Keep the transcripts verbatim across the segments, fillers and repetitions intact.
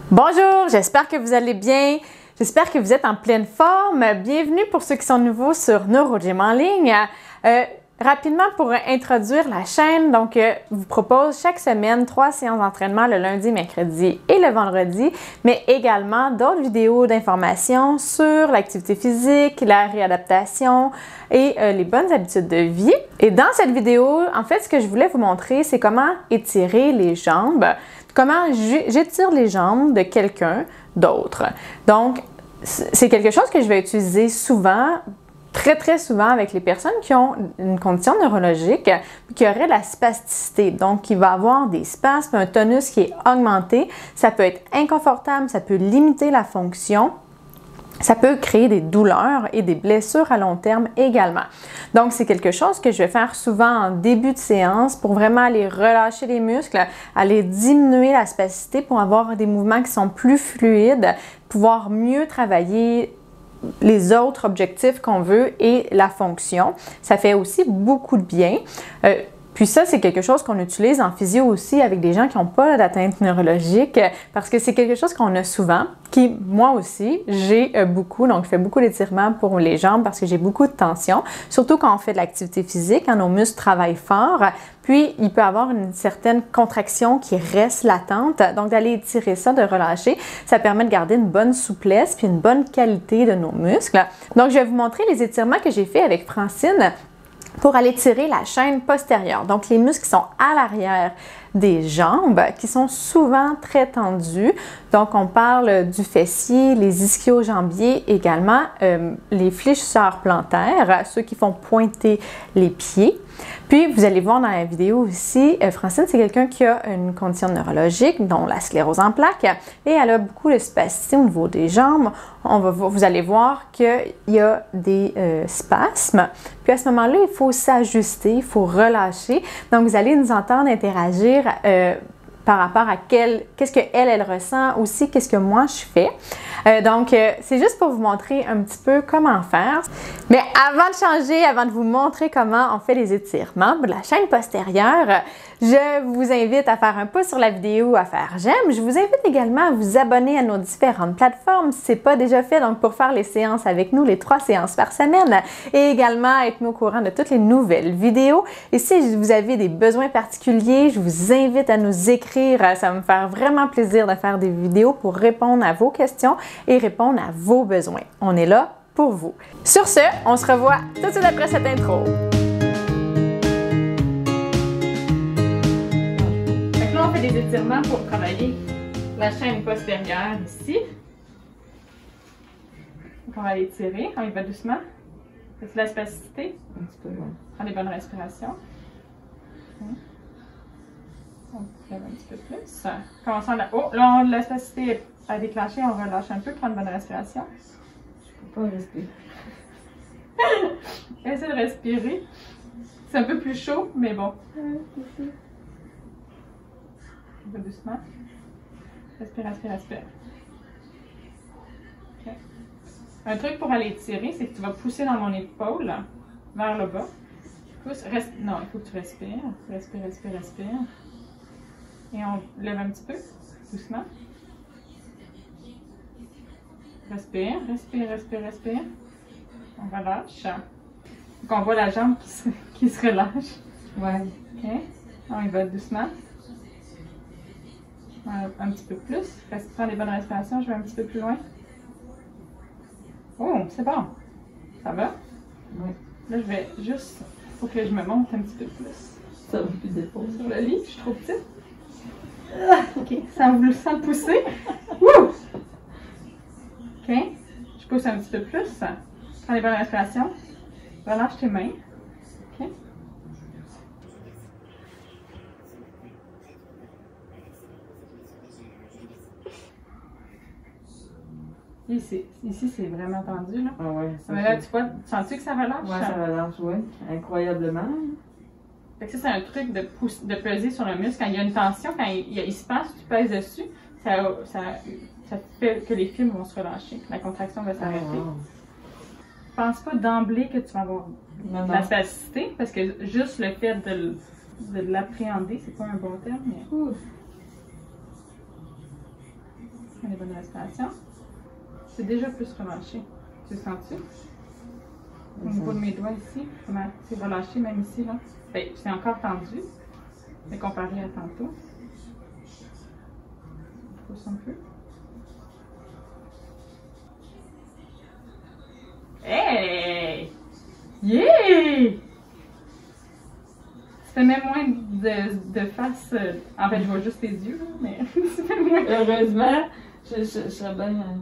Bonjour, j'espère que vous allez bien. J'espère que vous êtes en pleine forme. Bienvenue pour ceux qui sont nouveaux sur NeuroGym en ligne. Euh, rapidement, pour introduire la chaîne, donc, euh, je vous propose chaque semaine trois séances d'entraînement le lundi, mercredi et le vendredi, mais également d'autres vidéos d'information sur l'activité physique, la réadaptation et euh, les bonnes habitudes de vie. Et dans cette vidéo, en fait, ce que je voulais vous montrer, c'est comment étirer les jambes. Comment j'étire les jambes de quelqu'un d'autre. Donc, c'est quelque chose que je vais utiliser souvent, très très souvent avec les personnes qui ont une condition neurologique qui aurait de la spasticité. Donc, qui va avoir des spasmes, un tonus qui est augmenté. Ça peut être inconfortable, ça peut limiter la fonction. Ça peut créer des douleurs et des blessures à long terme également. Donc, c'est quelque chose que je vais faire souvent en début de séance pour vraiment aller relâcher les muscles, aller diminuer la spasticité pour avoir des mouvements qui sont plus fluides, pouvoir mieux travailler les autres objectifs qu'on veut et la fonction. Ça fait aussi beaucoup de bien. Euh, Puis ça, c'est quelque chose qu'on utilise en physio aussi avec des gens qui n'ont pas d'atteinte neurologique parce que c'est quelque chose qu'on a souvent, qui, moi aussi, j'ai beaucoup. Donc, je fais beaucoup d'étirements pour les jambes parce que j'ai beaucoup de tension, surtout quand on fait de l'activité physique, quand nos muscles travaillent fort. Puis, il peut y avoir une certaine contraction qui reste latente. Donc, d'aller étirer ça, de relâcher, ça permet de garder une bonne souplesse puis une bonne qualité de nos muscles. Donc, je vais vous montrer les étirements que j'ai fait avec Francine pour aller tirer la chaîne postérieure. Donc, les muscles qui sont à l'arrière des jambes, qui sont souvent très tendus. Donc, on parle du fessier, les ischio-jambiers également, euh, les fléchisseurs plantaires, ceux qui font pointer les pieds. Puis, vous allez voir dans la vidéo aussi, euh, Francine, c'est quelqu'un qui a une condition neurologique, dont la sclérose en plaques, et elle a beaucoup de spasticité au niveau des jambes. On va, vous allez voir qu'il y a des euh, spasmes. Puis, à ce moment-là, il faut s'ajuster, il faut relâcher. Donc, vous allez nous entendre interagir euh, par rapport à quel, qu'est-ce qu'elle, elle ressent, aussi qu'est-ce que moi je fais. Euh, donc, euh, c'est juste pour vous montrer un petit peu comment faire. Mais avant de changer, avant de vous montrer comment on fait les étirements de la chaîne postérieure, je vous invite à faire un pouce sur la vidéo, à faire j'aime. Je vous invite également à vous abonner à nos différentes plateformes si ce n'est pas déjà fait, donc pour faire les séances avec nous, les trois séances par semaine, et également être au courant de toutes les nouvelles vidéos. Et si vous avez des besoins particuliers, je vous invite à nous écrire. Ça va me faire vraiment plaisir de faire des vidéos pour répondre à vos questions et répondre à vos besoins. On est là pour vous. Sur ce, on se revoit tout de suite après cette intro. Fait que là, on fait des étirements pour travailler la chaîne postérieure ici. Donc, on va aller tirer. On y va doucement. Faites-tu la spasticité? Un petit peu, ouais. Prends des bonnes respirations. On lève un petit peu plus. Commençons à la... Oh, là, on, la spasticité à déclencher. On relâche un peu. Prends une bonne respiration. Je peux pas respirer. Essaye de respirer. C'est un peu plus chaud, mais bon. Un peu doucement. Respire, respire, respire. Okay. Un truc pour aller tirer, c'est que tu vas pousser dans mon épaule vers le bas. Pousse, reste... Non, il faut que tu respires. Respire, respire, respire. Et on lève un petit peu, doucement. Respire, respire, respire, respire. On relâche. Donc on voit la jambe qui se, qui se relâche. Ouais. OK. On y va doucement. Un, un petit peu plus. Reste, prends les bonnes respirations, je vais un petit peu plus loin. Oh, c'est bon. Ça va? Oui. Là, je vais juste... Il faut que je me monte un petit peu plus. Ça va plus d'épaule. Sur le lit, je suis trop petite. OK, sans, vous, sans pousser. Wouh! OK, je pousse un petit peu plus. Prends les bonnes respirations. Relâche tes mains. OK. Ici, ici c'est vraiment tendu, là. Ah ouais, ça Mais là, tu vois, sens-tu que ça relâche? Ouais, ça relâche, ouais. Incroyablement. Fait que ça, c'est un truc de, pousse, de peser sur le muscle. Quand il y a une tension, quand il, il, il se passe, tu pèses dessus, ça, ça, ça fait que les fibres vont se relâcher. La contraction va s'arrêter. Oh, wow. Pense pas d'emblée que tu vas avoir Non, de la spasticité, parce que juste le fait de, de l'appréhender, c'est pas un bon terme, mais... Ouh. les bonnes respirations. C'est déjà plus relâché. Tu le sens-tu? Au niveau de mes doigts ici, c'est relâché même ici, là. Ben, c'est encore tendu, mais comparé à tantôt. Je pousse un peu. Hey! Yeah! Ça fait même moins de, de face. Euh, en fait, je vois juste tes yeux, là, mais ça fait moins. Heureusement, je, je, je serais bien. Euh...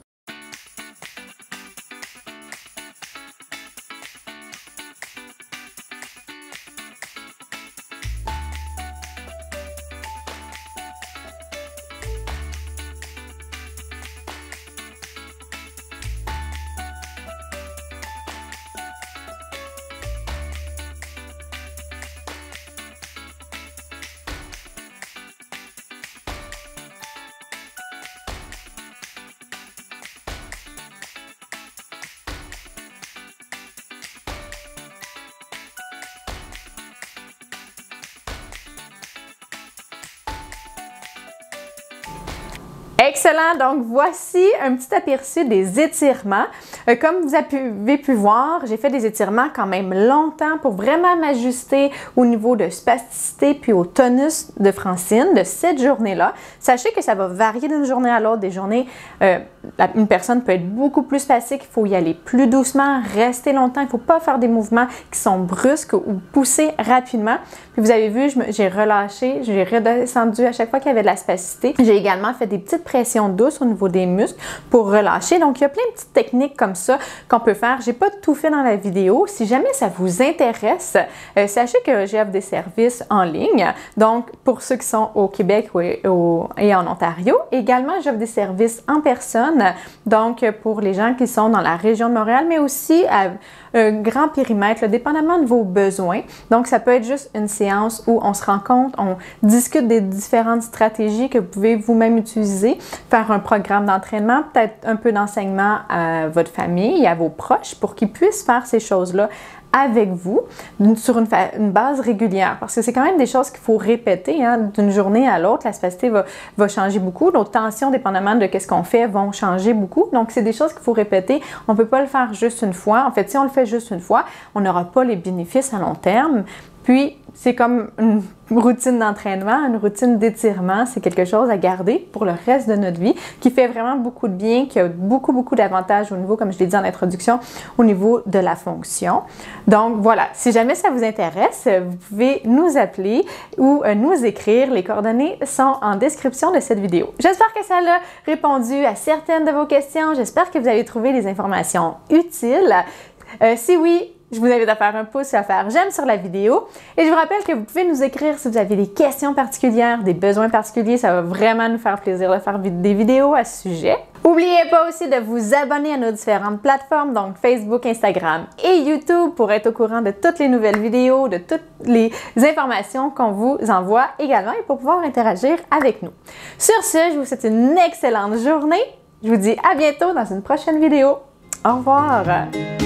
Excellent! Donc, voici un petit aperçu des étirements. Euh, comme vous avez pu voir, j'ai fait des étirements quand même longtemps pour vraiment m'ajuster au niveau de spasticité puis au tonus de Francine de cette journée-là. Sachez que ça va varier d'une journée à l'autre. Des journées, euh, une personne peut être beaucoup plus spastique, il faut y aller plus doucement, rester longtemps. Il ne faut pas faire des mouvements qui sont brusques ou pousser rapidement. Puis vous avez vu, j'ai relâché, j'ai redescendu à chaque fois qu'il y avait de la spasticité. J'ai également fait des petites pression douce au niveau des muscles pour relâcher. Donc, il y a plein de petites techniques comme ça qu'on peut faire. J'ai pas tout fait dans la vidéo. Si jamais ça vous intéresse, euh, sachez que j'offre des services en ligne. Donc, pour ceux qui sont au Québec et, au, et en Ontario. Également, j'offre des services en personne. Donc, pour les gens qui sont dans la région de Montréal, mais aussi à un grand périmètre, là, dépendamment de vos besoins. Donc, ça peut être juste une séance où on se rencontre, on discute des différentes stratégies que vous pouvez vous-même utiliser, faire un programme d'entraînement, peut-être un peu d'enseignement à votre famille et à vos proches pour qu'ils puissent faire ces choses-là avec vous sur une, une base régulière. Parce que c'est quand même des choses qu'il faut répéter hein, d'une journée à l'autre. La spasticité va, va changer beaucoup. Nos tensions, dépendamment de ce qu'on fait, vont changer beaucoup. Donc, c'est des choses qu'il faut répéter. On ne peut pas le faire juste une fois. En fait, si on le fait juste une fois, on n'aura pas les bénéfices à long terme. Puis, c'est comme une routine d'entraînement, une routine d'étirement. C'est quelque chose à garder pour le reste de notre vie qui fait vraiment beaucoup de bien, qui a beaucoup, beaucoup d'avantages au niveau, comme je l'ai dit en introduction, au niveau de la fonction. Donc, voilà. Si jamais ça vous intéresse, vous pouvez nous appeler ou nous écrire. Les coordonnées sont en description de cette vidéo. J'espère que ça a répondu à certaines de vos questions. J'espère que vous avez trouvé les informations utiles. Euh, si oui, je vous invite à faire un pouce et à faire j'aime sur la vidéo. Et je vous rappelle que vous pouvez nous écrire si vous avez des questions particulières, des besoins particuliers. Ça va vraiment nous faire plaisir de faire des vidéos à ce sujet. N'oubliez pas aussi de vous abonner à nos différentes plateformes, donc Facebook, Instagram et YouTube pour être au courant de toutes les nouvelles vidéos, de toutes les informations qu'on vous envoie également et pour pouvoir interagir avec nous. Sur ce, je vous souhaite une excellente journée. Je vous dis à bientôt dans une prochaine vidéo. Au revoir!